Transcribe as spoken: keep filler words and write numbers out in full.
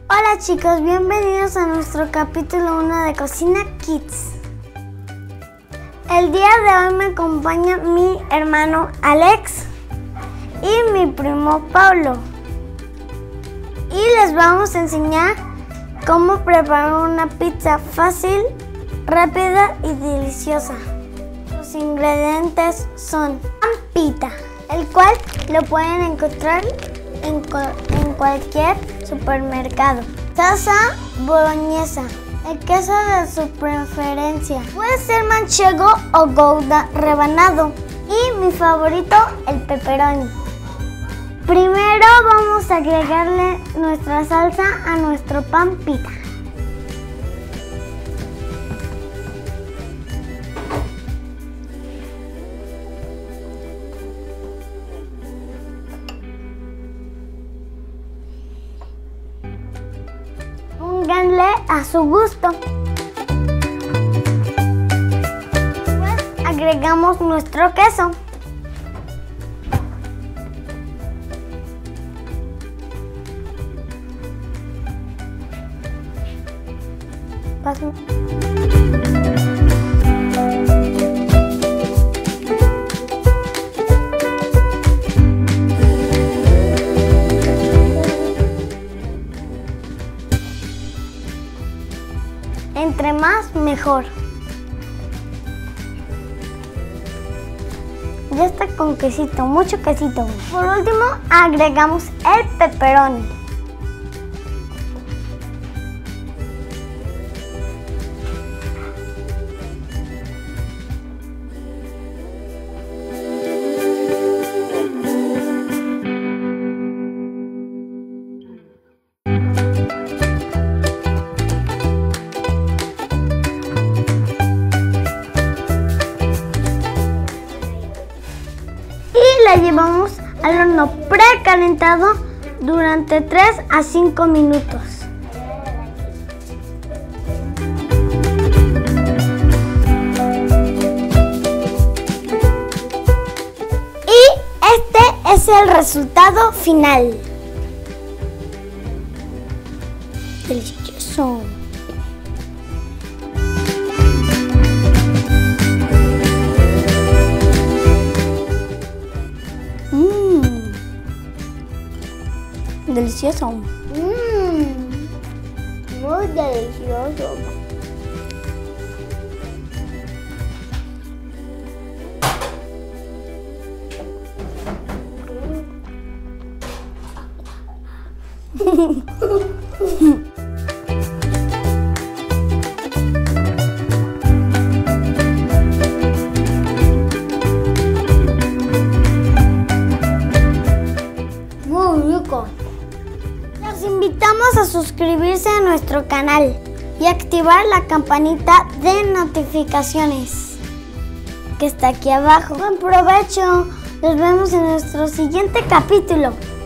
Hola chicos, bienvenidos a nuestro capítulo uno de Cocina Kids. El día de hoy me acompaña mi hermano Alex y mi primo Pablo. Y les vamos a enseñar cómo preparar una pizza fácil, rápida y deliciosa. Los ingredientes son pan pita, el cual lo pueden encontrar en, en cualquier supermercado. Salsa boloñesa, el queso de su preferencia. Puede ser manchego o gouda rebanado. Y mi favorito, el pepperoni. Primero vamos a agregarle nuestra salsa a nuestro pan pita. Pónganle a su gusto. Después agregamos nuestro queso. Paso. Entre más, mejor. Ya está con quesito, mucho quesito. Por último, agregamos el pepperoni. La llevamos al horno precalentado durante tres a cinco minutos. Y este es el resultado final. Delicioso. Delicioso. Mmm, muy delicioso. Muy rico. Los invitamos a suscribirse a nuestro canal y activar la campanita de notificaciones que está aquí abajo. Buen provecho. Nos vemos en nuestro siguiente capítulo.